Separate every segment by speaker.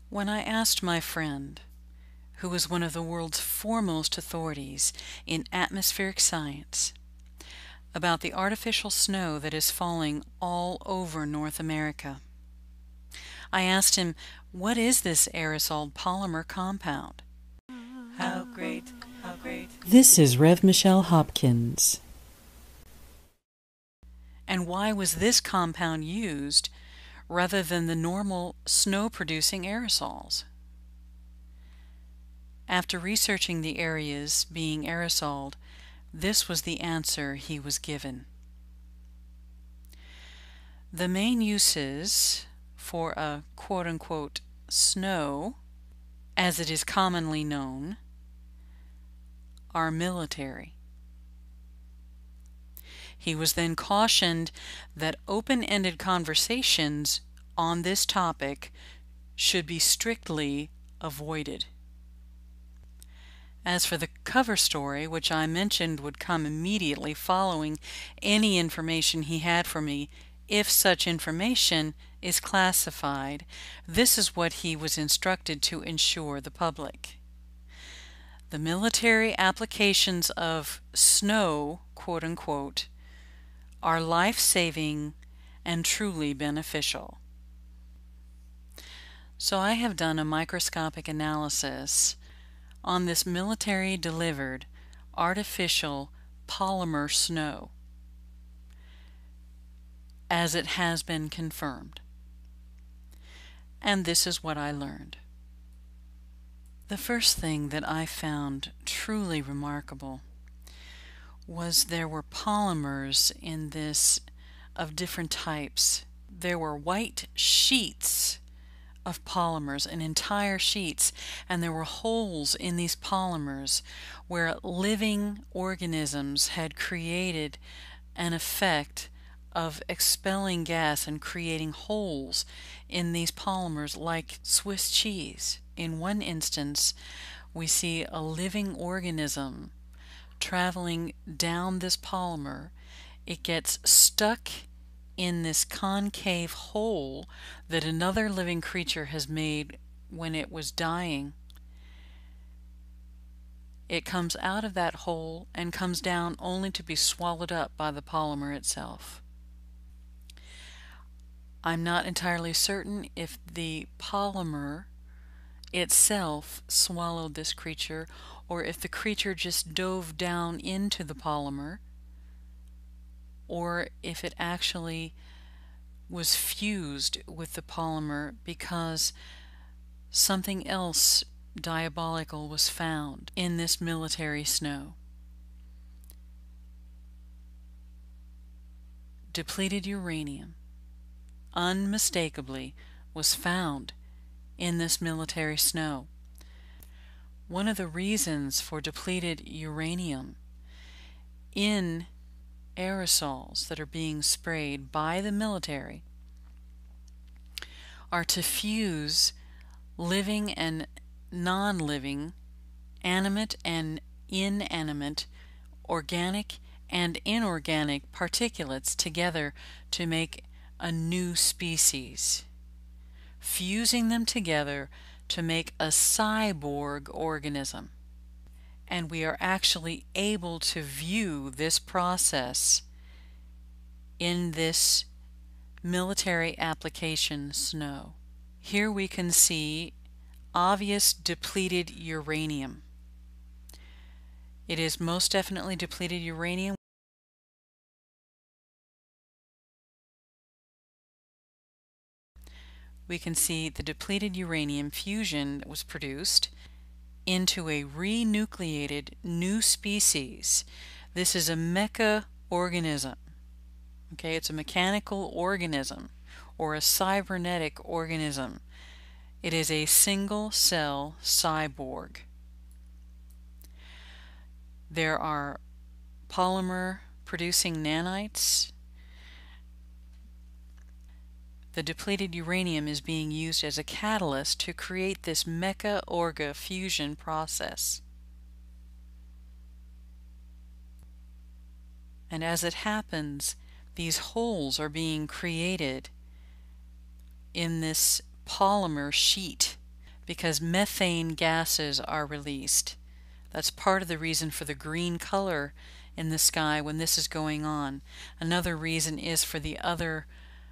Speaker 1: When I asked my friend, who is one of the world's foremost authorities in atmospheric science, about the artificial snow that is falling all over North America, I asked him, what is this aerosol polymer compound? How great, how great. This is Rev Michelle Hopkins. And why was this compound used rather than the normal snow-producing aerosols? After researching the areas being aerosoled, this was the answer he was given. The main uses for a quote-unquote snow, as it is commonly known, are military. He was then cautioned that open-ended conversations on this topic should be strictly avoided. As for the cover story, which I mentioned would come immediately following any information he had for me, if such information is classified, this is what he was instructed to ensure the public. The military applications of snow, quote-unquote, are life-saving and truly beneficial. So I have done a microscopic analysis on this military-delivered artificial polymer snow, as it has been confirmed. And this is what I learned. The first thing that I found truly remarkable was there were polymers in this of different types. There were white sheets of polymers, and entire sheets, and there were holes in these polymers where living organisms had created an effect of expelling gas and creating holes in these polymers like Swiss cheese. In one instance, we see a living organism traveling down this polymer. It gets stuck in this concave hole that another living creature has made when it was dying. It comes out of that hole and comes down only to be swallowed up by the polymer itself. I'm not entirely certain if the polymer itself swallowed this creature or if the creature just dove down into the polymer, or if it actually was fused with the polymer because something else diabolical was found in this military snow. Depleted uranium unmistakably was found in this military snow. One of the reasons for depleted uranium in aerosols that are being sprayed by the military are to fuse living and non-living, animate and inanimate, organic and inorganic particulates together to make a new species, fusing them together to make a cyborg organism. And we are actually able to view this process in this military application snow. Here we can see obvious depleted uranium. It is most definitely depleted uranium. We can see the depleted uranium fusion that was produced into a renucleated new species. This is a mecha organism. Okay, it's a mechanical organism or a cybernetic organism. It is a single cell cyborg. There are polymer producing nanites. The depleted uranium is being used as a catalyst to create this mecha-orga fusion process. And as it happens, these holes are being created in this polymer sheet because methane gases are released. That's part of the reason for the green color in the sky when this is going on. Another reason is for the other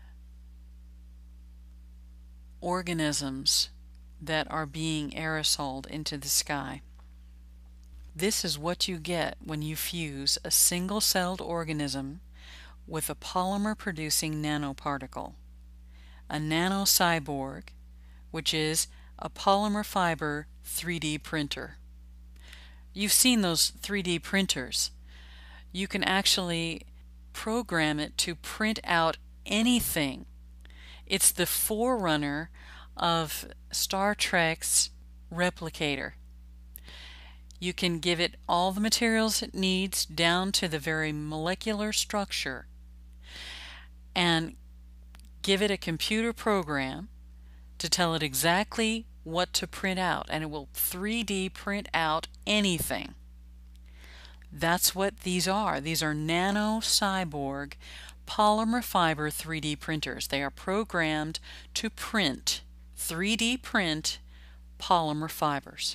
Speaker 1: organisms that are being aerosoled into the sky. This is what you get when you fuse a single-celled organism with a polymer-producing nanoparticle, a nanocyborg, which is a polymer fiber 3D printer. You've seen those 3D printers. You can actually program it to print out anything. It's the forerunner of Star Trek's Replicator. You can give it all the materials it needs down to the very molecular structure and give it a computer program to tell it exactly what to print out, and it will 3D print out anything. That's what these are. These are nanocyborg polymer fiber 3D printers. They are programmed to print, 3D print polymer fibers.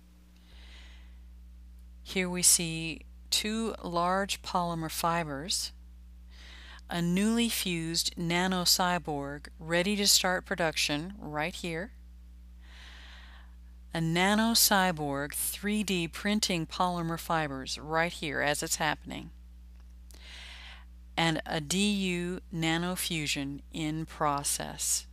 Speaker 1: Here we see two large polymer fibers, a newly fused nanocyborg ready to start production right here, a nanocyborg 3D printing polymer fibers right here as it's happening, and a DU nanofusion in process.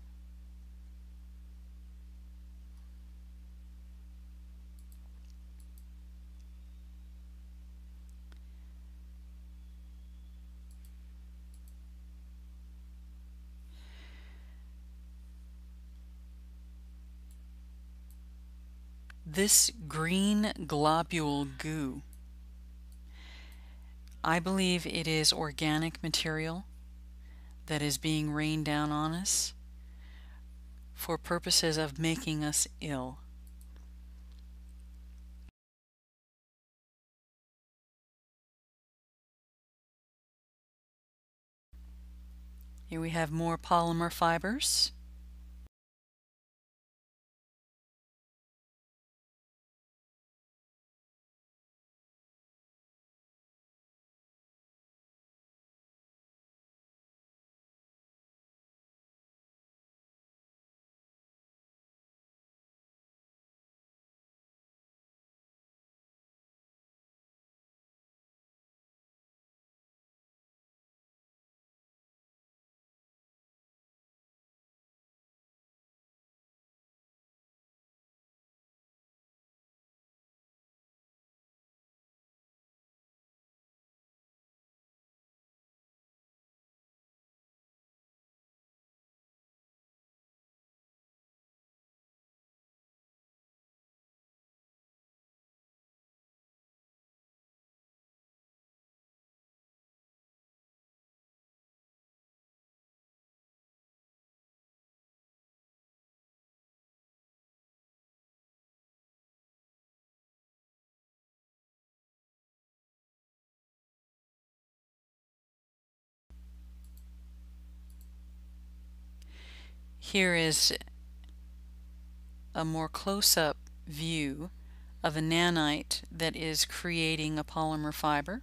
Speaker 1: This green globule goo, I believe it is organic material that is being rained down on us for purposes of making us ill. Here we have more polymer fibers. Here is a more close-up view of a nanite that is creating a polymer fiber.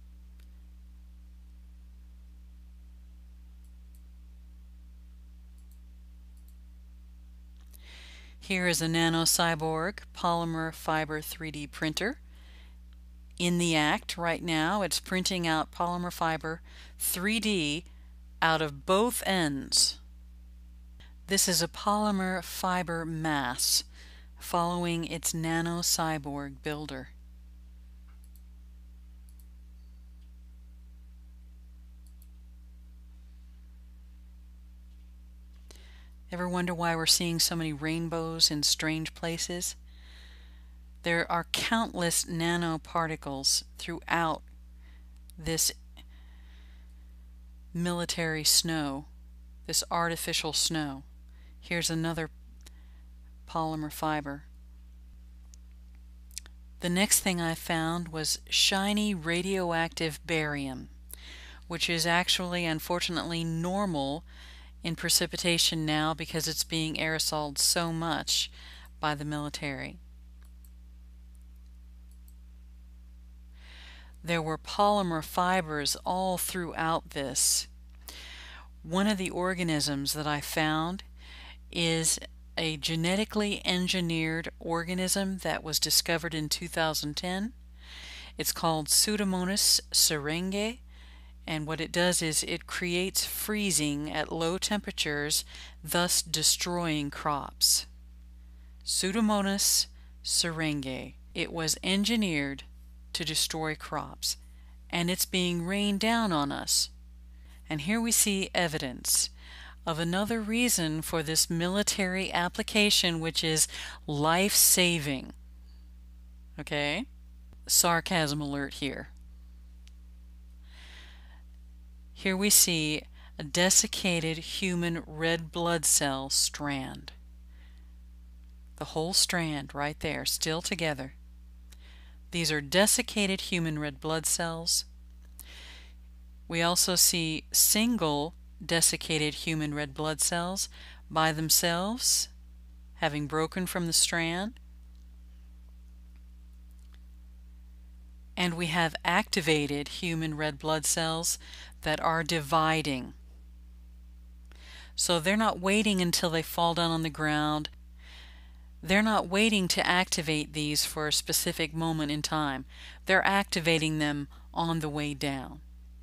Speaker 1: Here is a nanocyborg polymer fiber 3D printer. In the act right now, it's printing out polymer fiber 3D out of both ends. This is a polymer fiber mass following its nanocyborg builder. Ever wonder why we're seeing so many rainbows in strange places? There are countless nanoparticles throughout this military snow, this artificial snow. Here's another polymer fiber. The next thing I found was shiny radioactive barium, which is actually, unfortunately, normal in precipitation now because it's being aerosoled so much by the military. There were polymer fibers all throughout this. One of the organisms that I found is a genetically engineered organism that was discovered in 2010. It's called Pseudomonas syringae, and what it does is it creates freezing at low temperatures, thus destroying crops. Pseudomonas syringae. It was engineered to destroy crops, and it's being rained down on us. And here we see evidence of another reason for this military application, which is life-saving. Okay? Sarcasm alert here. Here we see a desiccated human red blood cell strand. The whole strand right there, still together. These are desiccated human red blood cells. We also see single desiccated human red blood cells by themselves, having broken from the strand. And we have activated human red blood cells that are dividing. So they're not waiting until they fall down on the ground. They're not waiting to activate these for a specific moment in time. They're activating them on the way down.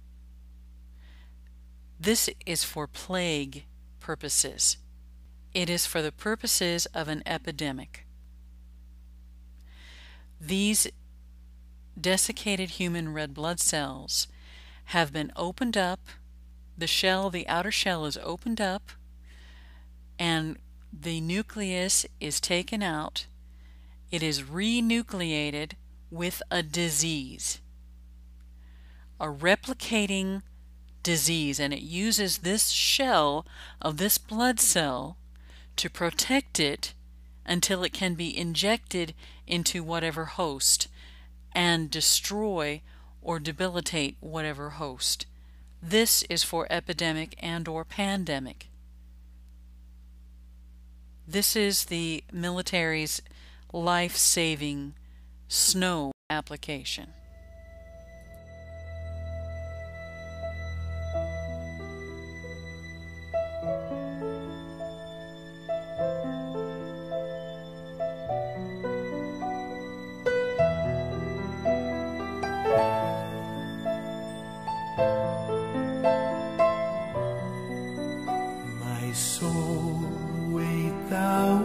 Speaker 1: This is for plague purposes. It is for the purposes of an epidemic. These desiccated human red blood cells have been opened up. The shell, the outer shell is opened up, and the nucleus is taken out. It is renucleated with a disease, a replicating disease, and it uses this shell of this blood cell to protect it until it can be injected into whatever host and destroy or debilitate whatever host. This is for epidemic and or pandemic. This is the military's life-saving snow application.
Speaker 2: My soul, wait thou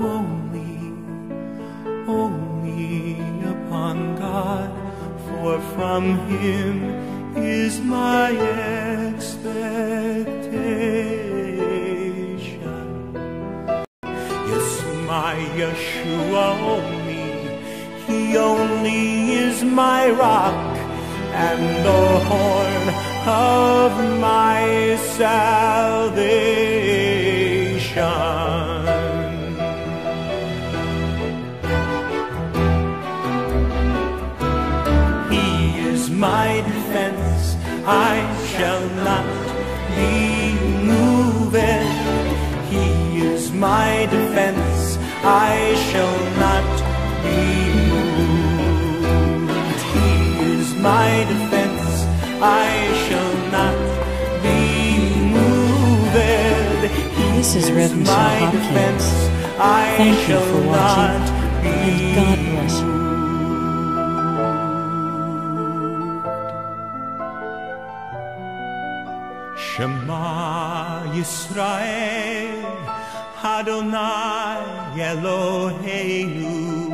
Speaker 2: only upon God, for from Him is my expectation. Yes, my Yeshua only, He only is my rock and the horn of my salvation. He is my defense, I shall not be moved. He is my defense, I shall not be moved. He is my defense, I shall not be moved.
Speaker 1: This is Reverend
Speaker 2: My
Speaker 1: Hopkins.
Speaker 2: defense, I
Speaker 1: Thank you
Speaker 2: shall
Speaker 1: for
Speaker 2: not
Speaker 1: watching,
Speaker 2: be
Speaker 1: and God bless you.
Speaker 2: Shema Yisrael, Adonai Eloheinu,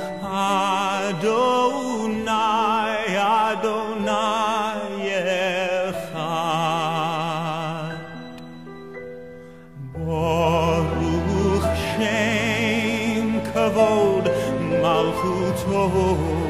Speaker 2: Adonai, Adonai Echad. Baruch Shem Kavod Malchuto.